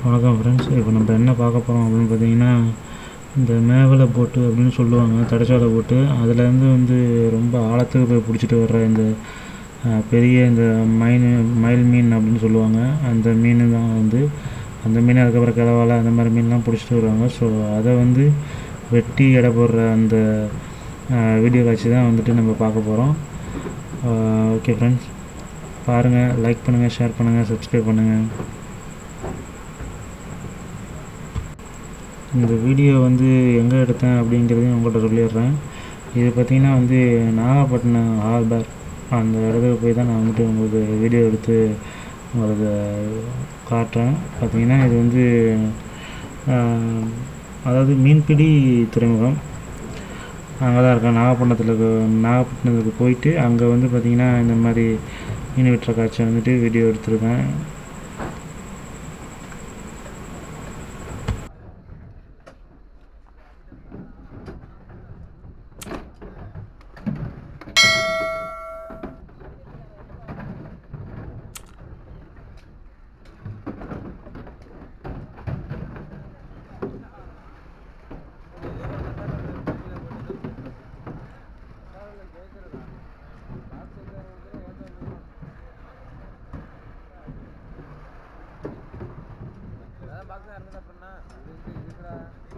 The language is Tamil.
வணக்கம் ஃப்ரெண்ட்ஸ். இப்போ நம்ம என்ன பார்க்க போகிறோம் அப்படின்னு பார்த்தீங்கன்னா, இந்த மேவலை போட்டு அப்படின்னு சொல்லுவாங்க, தடைச்சாலை போட்டு. அதுலேருந்து வந்து ரொம்ப ஆழத்துக்கு போய் பிடிச்சிட்டு வர்ற இந்த பெரிய இந்த மயில் மீன் அப்படின்னு சொல்லுவாங்க. அந்த மீன் தான் வந்து அந்த மீன், அதுக்கப்புறம் கிளவாலை, அந்த மாதிரி மீன்லாம் பிடிச்சிட்டு வருவாங்க. ஸோ அதை வந்து வெட்டி எடை போடுற அந்த வீடியோ காட்சி தான் வந்துட்டு நம்ம பார்க்க போகிறோம். ஓகே ஃப்ரெண்ட்ஸ், பாருங்கள், லைக் பண்ணுங்கள், ஷேர் பண்ணுங்கள், சப்ஸ்கிரைப் பண்ணுங்கள். இந்த வீடியோ வந்து எங்கே எடுத்தேன் அப்படிங்கிறதையும் உங்கள்கிட்ட சொல்லிடுறேன். இது பார்த்திங்கன்னா வந்து நாகப்பட்டினம் ஹார்பர் அந்த இடத்துக்கு போய் தான் நான் வந்துட்டு உங்களுக்கு வீடியோ எடுத்து உங்களுக்கு காட்டுறேன். பார்த்திங்கன்னா இது வந்து அதாவது மீன்பிடி துறைமுகம் அங்கே தான் இருக்கேன். நாகப்பட்டினத்துக்கு போயிட்டு அங்கே வந்து பார்த்திங்கன்னா இந்த மாதிரி மீன் வெட்டுற காட்சி வந்துட்டு வீடியோ எடுத்திருக்கேன். பாக்ஸ் இறங்குது அப்படின்னா